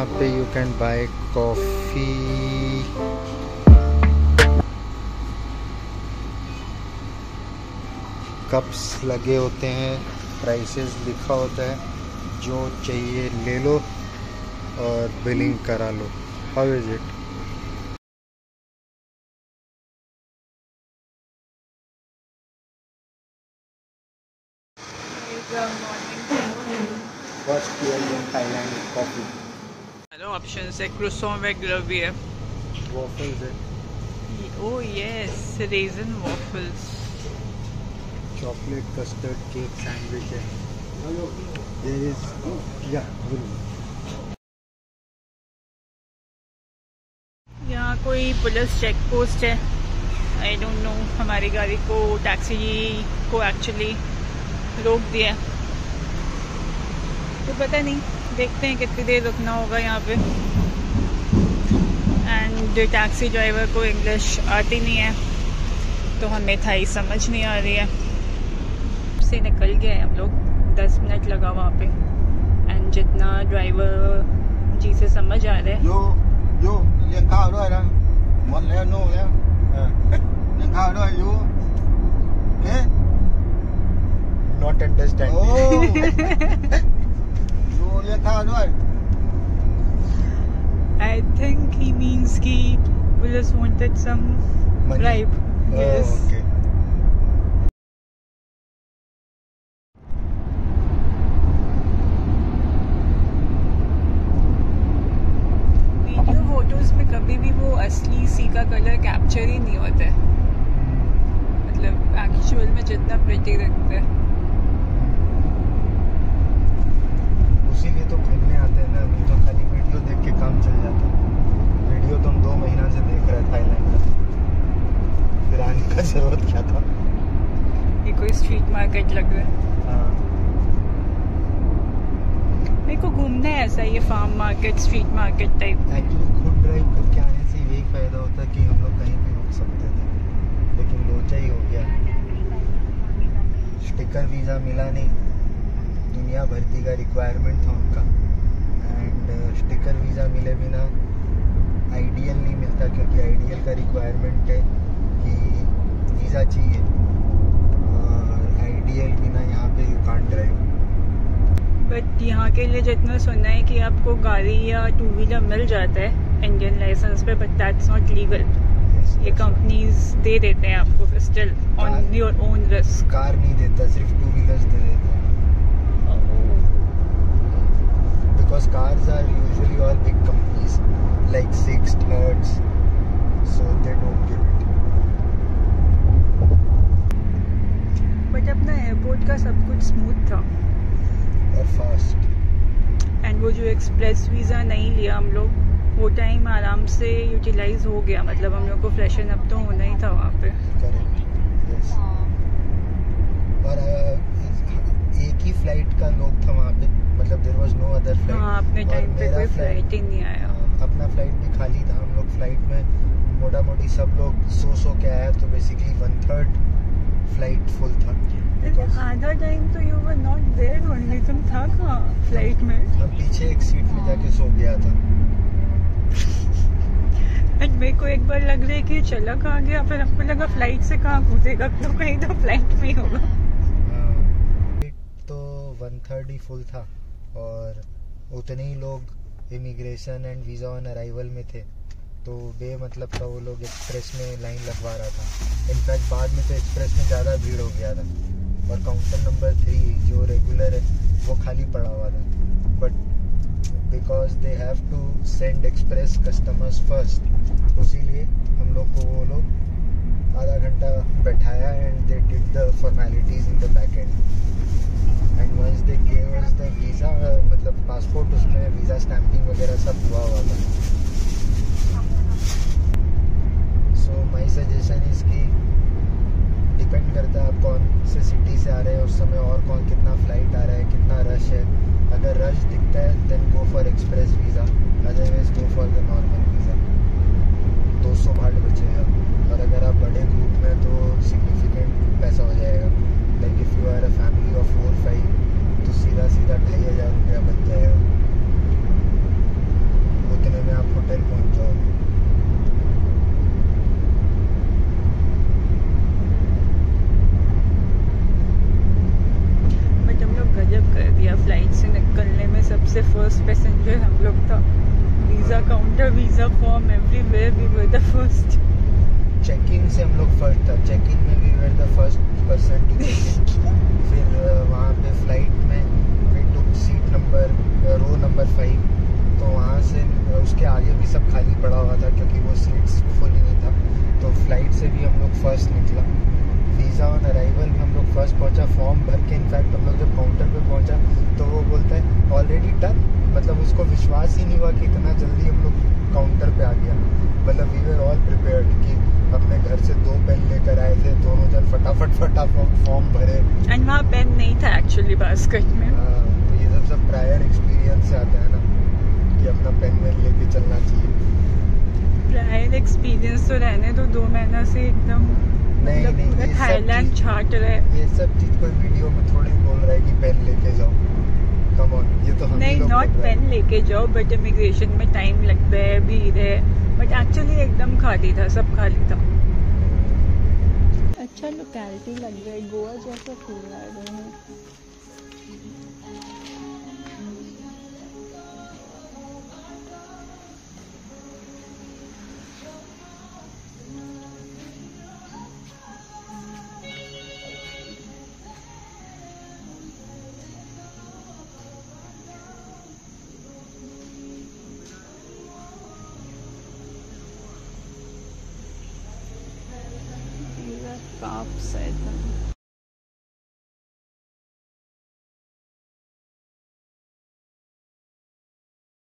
यहाँ पे you can buy coffee. Cups लगे होते हैं, प्राइसेस लिखा होता है, जो चाहिए ले लो और बिलिंग करा लो। How is it? First year in Thailand coffee. Hello options है, क्रोसॉन वगैरह भी है, वॉफल्स है, oh yes raisin waffles, chocolate custard cake sandwich है। देयर इज या यहाँ कोई पुलिस चेक पोस्ट है, आई डोंट नो। हमारी गाड़ी को टैक्सी को एक्चुअली रोक दिया, तो पता नहीं, देखते हैं कितनी देर रुकना होगा यहाँ पे। एंड टैक्सी ड्राइवर को इंग्लिश आती नहीं है, तो हमें थाई समझ नहीं आ रही है। से निकल गए हम लोग, 10 मिनट लगा वहाँ पे। एंड जितना ड्राइवर जी से समझ आ रहा है, योเลี้ยงข้าวด้วยนะหมดแล้วโน่แล้วเลี้ยงข้าวด้วยอยู่เอ๊ะ not understand โอ้อยู่เลี้ยงข้าวด้วย I think he means कि we just wanted some bribe. Yes. okay. Video photos में कभी भी वो असली सी का कलर कैप्चर ही नहीं होता है, मतलब एक्चुअल में जितना प्रिटी दिखता है। उसीलिए तो घूमने आते हैं ना, नहीं तो खाली वीडियो देख के काम चल जाता है। वीडियो तो हम 2 महीना से देख रहे हैं थाईलैंड का, फिर आने का जरूरत क्या था। ये कोई स्ट्रीट मार्केट लग रहा है। हाँ। मेरे को घूमना है ऐसा, ये farm market, street market type. Actually खुद ड्राइव करके आने से यही फ़ायदा होता कि हम लोग कहीं भी रुक सकते थे, लेकिन लोचा ही हो गया। स्टिकर वीज़ा मिला नहीं, दुनिया भर्ती का रिक्वायरमेंट था उनका। एंड स्टिकर वीज़ा मिले बिना आइडियल नहीं मिलता, क्योंकि आइडियल का रिक्वायरमेंट है कि वीज़ा चाहिए, और आइडियल बिना यहाँ पे यू कांट ड्राइव। बट यहाँ के लिए जितना सुना है कि आपको गाड़ी या 2 व्हीलर मिल जाता है इंडियन लाइसेंस पे, बट दैट्स नॉट लीगल। ये कंपनीज दे देते हैं आपको still on your own risk. Car नहीं देता, सिर्फ 2 व्हीलर्स दे देते हैं, because cars are usually all big companies like Sixt, Hertz, so they don't give it. But अपना एयरपोर्ट का सब कुछ स्मूथ था और फास्ट। एंड वो जो एक्सप्रेस वीज़ा नहीं लिया हम लोग, वो टाइम आराम से यूटिलाइज हो गया, मतलब हम लोग को फ्रेशन अप तो होना ही था वहाँ पे। Correct, yes. और एक ही फ्लाइट का लोग था वहाँ पे, मतलब there was no other flight. हाँ, अपने टाइम पे कोई फ्लाइट ही नहीं आया। अपना फ्लाइट भी खाली था, हम लोग फ्लाइट में मोटा मोटी सब लोग सो के आया, तो बेसिकली 1/3 फ्लाइट फुल था। आधा टाइम तो you were not there only, तुम था कहाँ फ्लाइट में? हम पीछे एक सीट में जाके सो गया था। एंड मेरे को एक बार लग रहा है कि चला कहाँ गया, फिर हमको लगा फ्लाइट से कहाँ कूदेगा, तो कहीं तो फ्लाइट में ही होगा। तो 1/3 ही फुल था, और उतने ही लोग immigration and visa on arrival में थे, तो मतलब का वो लोग एक्सप्रेस में लाइन लगवा रहा था। इनफैक्ट बाद में तो एक्सप्रेस में ज़्यादा भीड़ हो गया था, और काउंटर नंबर 3 जो रेगुलर है वो खाली पड़ा हुआ था। But because they have to send express customers first, इसीलिए हम लोग को वो लोग आधा घंटा बैठाया, and they did the formalities in the back end. And once they gave us the visa, मतलब पासपोर्ट, उसमें वीज़ा स्टैंपिंग वगैरह सब हुआ था। सो माय सजेशन इज़ कि डिपेंड करता है आप कौन से सिटी से आ रहे हैं उस समय, और कौन कितना फ्लाइट आ रहा है, कितना रश है। अगर रश दिखता है then go for express visa, otherwise go for the normal visa. 200 baht बचेगा, और अगर आप बड़े ग्रुप में तो सिग्निफिकेंट पैसा हो जाएगा। Like if you are a family of 4-5 तो सीधा 2,500 रुपया बच जाएगा। फर्स्ट पैसेंजर हम लोग था। Visa counter, visa form, everywhere we were the first. Check in से हम लोग फर्स्ट था, चेक इन में we were the first person to check in. फिर वहाँ पे फ्लाइट में we took seat number row number 5, तो वहाँ से उसके आगे भी सब खाली पड़ा हुआ था क्योंकि वो सीट्स फुल ही नहीं था। तो फ्लाइट से भी हम लोग फर्स्ट निकला। वीज़ा ऑन अराइवल में हम लोग फर्स्ट पहुंचा, फॉर्म भर के। इनफैक्ट हम लोग जब काउंटर पे पहुंचा तो वो बोलता है ऑलरेडी डन, मतलब उसको विश्वास ही नहीं हुआ कि इतना जल्दी हम लोग काउंटर पे आ गया। मतलब वी वर ऑल प्रिपेयर्ड कि अपने घर से 2 पेन लेकर आए थे, दोनों जन फटाफट फॉर्म भरे। एंड वहाँ पेन नहीं था एक्चुअली बास्केट में। हाँ, तो ये सब प्रायर एक्सपीरियंस से आता है ना कि अपना पेन वेन लेके चलना चाहिए। प्रायर एक्सपीरियंस तो रहने दो, 2 महीना से एकदम नहीं पूरा थाईलैंड छाट रहे। ये सब चीज कोई वीडियो में थोड़ी बोल रहा है कि पेन लेके जाओ। कम ऑन, ये तो हम नहीं, नॉट पेन लेके जाओ, बट इमिग्रेशन में टाइम लगता है, भीड़ है। बट एक्चुअली एकदम खाली था, सब खाली था। अच्छा लोकेलिटी लग रहा है, गोवा जैसा फील आ रहा है। काप्स है।